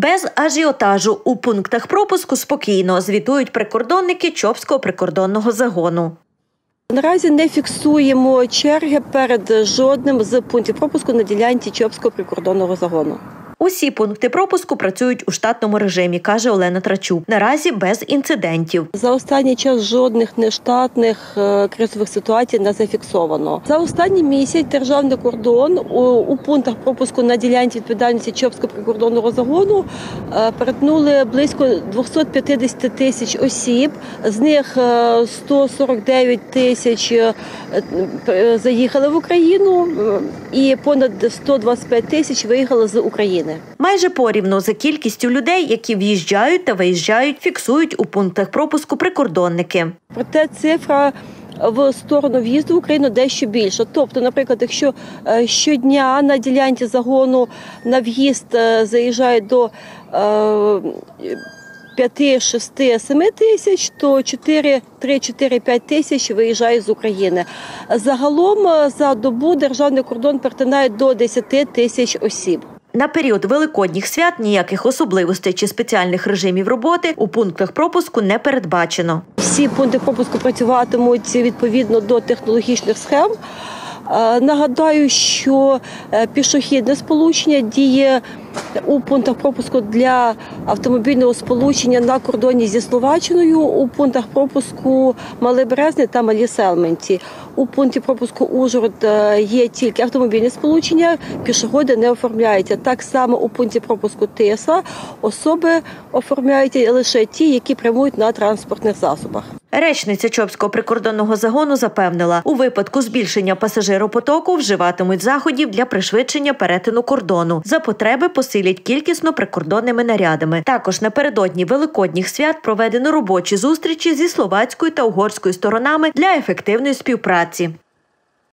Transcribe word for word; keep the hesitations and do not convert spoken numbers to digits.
Без ажіотажу у пунктах пропуску спокійно, звітують прикордонники Чопського прикордонного загону. Наразі не фіксуємо черги перед жодним з пунктів пропуску на ділянці Чопського прикордонного загону. Усі пункти пропуску працюють у штатному режимі, каже Олена Трачук. Наразі без інцидентів. За останній час жодних нештатних кризових ситуацій не зафіксовано. За останній місяць державний кордон у, у пунктах пропуску на ділянці відповідальності Чопського прикордонного загону перетнули близько двісті п'ятдесят тисяч осіб. З них сто сорок дев'ять тисяч заїхали в Україну і понад сто двадцять п'ять тисяч виїхали з України. Майже порівну за кількістю людей, які в'їжджають та виїжджають, фіксують у пунктах пропуску прикордонники. Проте цифра в сторону в'їзду в Україну дещо більша. Тобто, наприклад, якщо щодня на ділянці загону на в'їзд заїжджають до п'яти, шести, семи тисяч, то чотири, три, чотири, п'ять тисяч виїжджають з України. Загалом за добу державний кордон перетинає до десяти тисяч осіб. На період великодніх свят ніяких особливостей чи спеціальних режимів роботи у пунктах пропуску не передбачено. Всі пункти пропуску працюватимуть відповідно до технологічних схем. Нагадаю, що пішохідне сполучення діє у пунктах пропуску для автомобільного сполучення на кордоні зі Словаччиною, у пунктах пропуску Мале Березне та Малі Селменці. У пункті пропуску Ужгород є тільки автомобільне сполучення, пішоходи не оформляються. Так само у пункті пропуску Тиса особи оформляються лише ті, які прямують на транспортних засобах. Речниця Чопського прикордонного загону запевнила, у випадку збільшення пасажиропотоку вживатимуть заходів для пришвидшення перетину кордону. За потреби посилять кількісно прикордонними нарядами. Також напередодні великодніх свят проведено робочі зустрічі зі словацькою та угорською сторонами для ефективної співпраці.